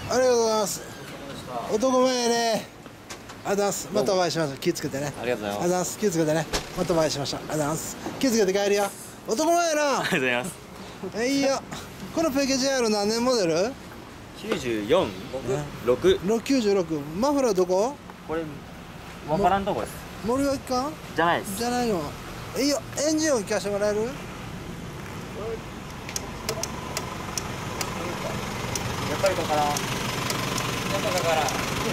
ありがとうございます。男前やね。ありがとうございます。またお会いしましょう。気をつけてね。 ありがとうございます。 ありがとうございます。気をつけてね。またお会いしましょう。ありがとうございます。気をつけて帰るよ。男前やな。 ありがとうございます。 いいよ。このペケ JR 何年モデル 94、6。 96。マフラーどここれ、わからんとこです。 森脇かじゃないです。 じゃないの。いいよ。エンジン音聞かせてもらえるやっぱりここから。やっぱここから。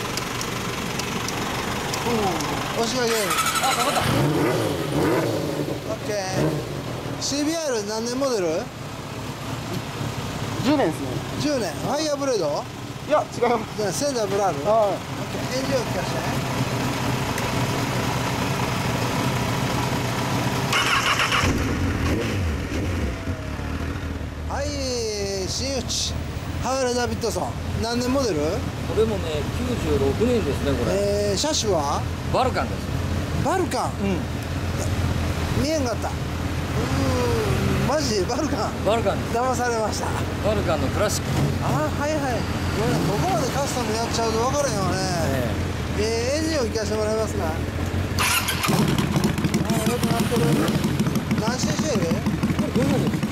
押し上げる。 あ、かかった。 オッケー。CBR 何年モデル 10年ですね。 10年。ファイヤーブレードいや、違います。 じゃあセンダーブラール。オッケー。エンジン音聞かせて。はい、真打ちハーレー・ダビッドソン何年モデルこれもね、96年ですね、これ。 車種はバルカンです。 バルカン、見えんかった。マジバルカンバルカンです。 騙されました。 バルカンのクラシック。 ああ、はいはい。ここまでカスタムやっちゃうと分からへんわね。エンジンを聞かせてもらえますか。ああ、よくなってる。何 cc？ これ500です。